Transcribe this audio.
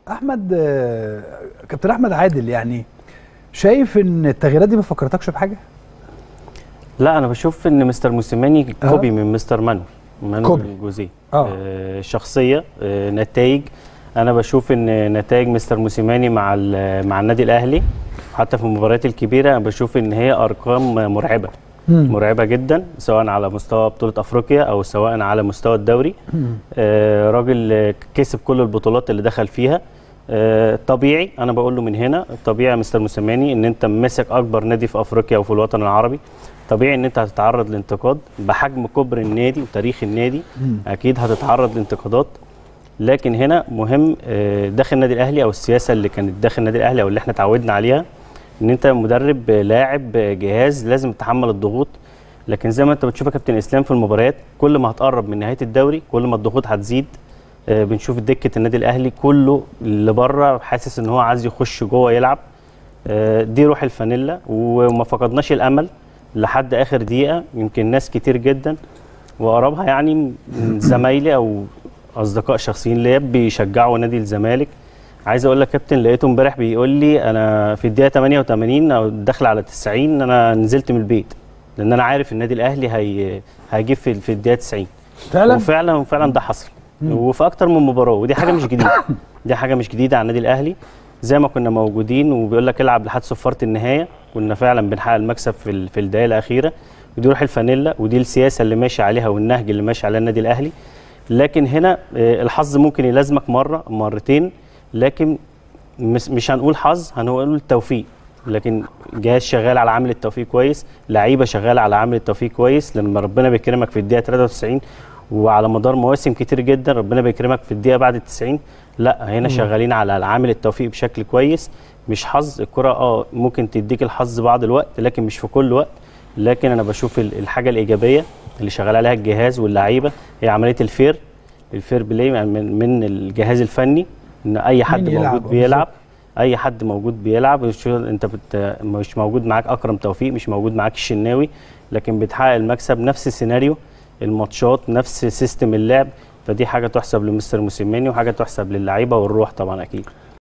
احمد، كابتن احمد عادل، يعني شايف ان التغييرات دي ما فكرتكش بحاجه؟ لا، انا بشوف ان مستر موسيماني كوبي من مستر مانويل جوزيه. شخصيه، نتائج. انا بشوف ان نتائج مستر موسيماني مع النادي الاهلي حتى في المباريات الكبيره، انا بشوف ان هي ارقام مرعبه. مرعبه جدا، سواء على مستوى بطوله افريقيا او سواء على مستوى الدوري. راجل كسب كل البطولات اللي دخل فيها. طبيعي، انا بقول له من هنا طبيعي يا مستر موسيماني ان انت ماسك اكبر نادي في افريقيا وفي الوطن العربي. طبيعي ان انت هتتعرض لانتقاد بحجم كبر النادي وتاريخ النادي. اكيد هتتعرض لانتقادات، لكن هنا مهم داخل النادي الاهلي او السياسه اللي كانت داخل النادي الاهلي او اللي احنا اتعودنا عليها، ان انت مدرب، لاعب، جهاز لازم تتحمل الضغوط. لكن زي ما انت بتشوف يا كابتن اسلام في المباريات، كل ما هتقرب من نهايه الدوري كل ما الضغوط هتزيد. بنشوف دكه النادي الاهلي كله اللي بره حاسس ان هو عايز يخش جوه يلعب. دي روح الفانيلا، وما فقدناش الامل لحد اخر دقيقه. يمكن ناس كتير جدا واقربها يعني من زمايلي او اصدقاء شخصيين ليا بيشجعوا نادي الزمالك. عايز اقول لك كابتن، لقيته امبارح بيقول لي انا في الدقيقه 88 او داخل على 90 انا نزلت من البيت، لان انا عارف النادي الاهلي هيجيب في الدقيقه 90 فعلا. وفعلا ده حصل. وفي اكتر من مباراه، ودي حاجه مش جديده. دي حاجه مش جديده على النادي الاهلي. زي ما كنا موجودين وبيقول لك العب لحد صفاره النهايه، كنا فعلا بنحقق المكسب في الدقائق الاخيره. ودي روح الفانيلا، ودي السياسه اللي ماشي عليها والنهج اللي ماشي عليه النادي الاهلي. لكن هنا الحظ ممكن يلازمك مره مرتين، لكن مش هنقول حظ، هنقول توفيق. لكن جهاز شغال على عامل التوفيق كويس، لعيبه شغاله على عامل التوفيق كويس. لما ربنا بيكرمك في الدقيقه 93 وعلى مدار مواسم كتير جدا ربنا بيكرمك في الدقيقه بعد ال90، لا هنا شغالين على عامل التوفيق بشكل كويس. مش حظ الكره، ممكن تديك الحظ بعض الوقت لكن مش في كل وقت. لكن انا بشوف الحاجه الايجابيه اللي شغال عليها الجهاز واللعيبه هي عمليه الفير بلاي من الجهاز الفني، ان اي حد موجود بيلعب. اي حد موجود بيلعب. انت مش موجود معاك اكرم توفيق، مش موجود معاك الشناوي، لكن بتحقق المكسب. نفس السيناريو الماتشات، نفس سيستم اللعب. فدي حاجه تحسب لمستر موسيماني وحاجه تحسب للعيبه والروح طبعا اكيد.